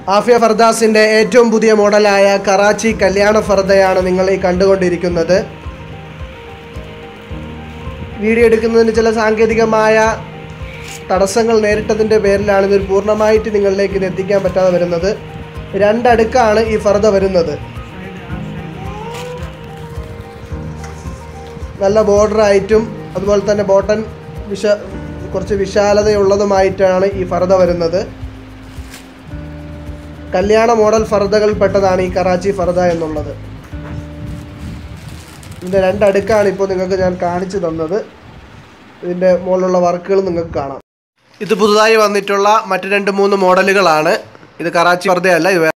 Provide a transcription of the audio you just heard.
ആഫിയ ഫർദാസിൻ്റെ ഏറ്റവും പുതിയ മോഡലായ കറാച്ചി കല്യാണ ഫർദയാണ് നിങ്ങൾ ഈ കണ്ടുകൊണ്ടിരിക്കുന്നത്. വീഡിയോ എടുക്കുന്നതിന് ചില സാങ്കേതികമായ തടസ്സങ്ങൾ നേരിട്ടതിൻ്റെ പേരിലാണ് ഇത് പൂർണ്ണമായിട്ട് നിങ്ങളിലേക്ക് ഇത് എത്തിക്കാൻ പറ്റാതെ വരുന്നത്. 2 അടുക്കാണ് ഈ ഫർദ വരുന്നത്. നല്ല ബോർഡറായിട്ടും അതുപോലെ തന്നെ ബോട്ടൺ കുറച്ച് വിശാലതയുള്ളതുമായിട്ടാണ് ഈ ഫർദ വരുന്നത്. കല്യാണ മോഡൽ ഫർദകൾ പെട്ടതാണ് ഈ കറാച്ചി ഫർദ എന്നുള്ളത്. ഇതിൻ്റെ 2 അടുക്കാണ് ഇപ്പോൾ നിങ്ങൾക്ക് ഞാൻ കാണിച്ചു തന്നത്. ഇതിൻ്റെ മുകളിലുള്ള വർക്കുകൾ നിങ്ങൾക്ക് കാണാം. ഇത് പുതുതായി വന്നിട്ടുള്ള മറ്റ് 2-3 മോഡലുകളാണ്. ഇത് കറാച്ചി ഫർദയല്ല, ഇത്